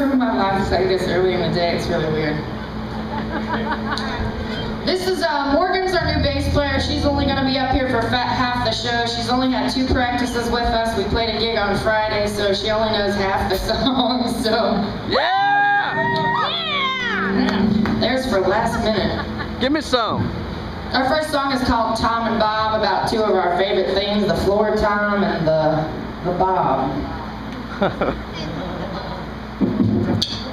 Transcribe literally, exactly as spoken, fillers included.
time in my life to say this early in the day. It's really weird. This is, uh, Morgan's our new bass player. She's only going to be up here for fat half the show. She's only had two practices with us. We played a gig on Friday, so she only knows half the songs, so. Yeah! Yeah! There's for last minute. Give me some. Our first song is called Tom and Bob, about two of our favorite things, the floor tom and the, the bob.